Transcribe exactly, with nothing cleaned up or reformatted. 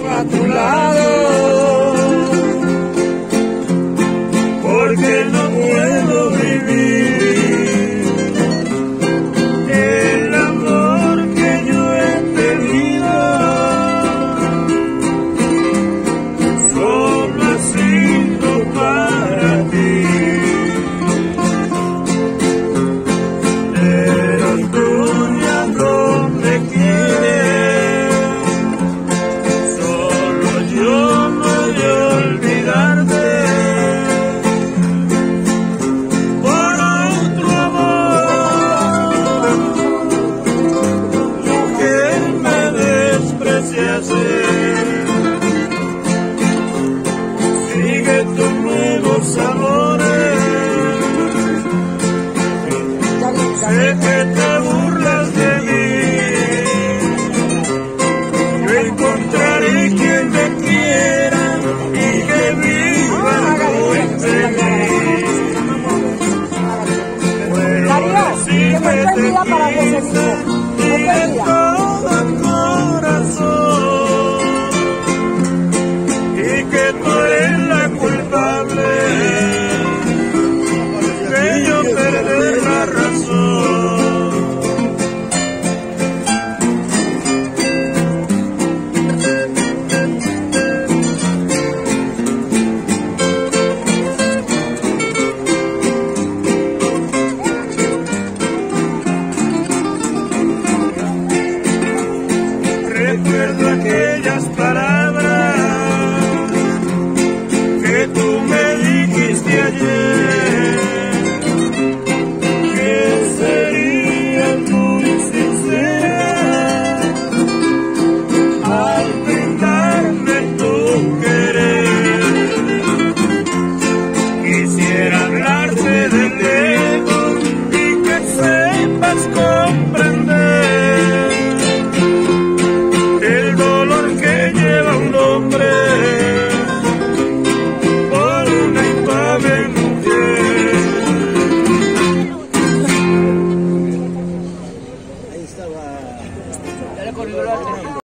a tu lado, porque no puedo vivir el amor que yo he tenido, solo ha sido para ti. Pero tú ya no me quieres, solo yo no voy a olvidarte. Por otro amor, mujer, me despreciaste. Sigue tus nuevos amores, sé que te burlas de mí. Yo encontraré quien me quiera y que viva muy feliz. Puedo decirme te quise y de todo corazón, y que tú eres la culpable de yo perder la razón. Recuerdo aquellas palabras que tú me dijiste ayer, que serían muy sinceras al brindarme tu querer. Quisiera hablarte de ti,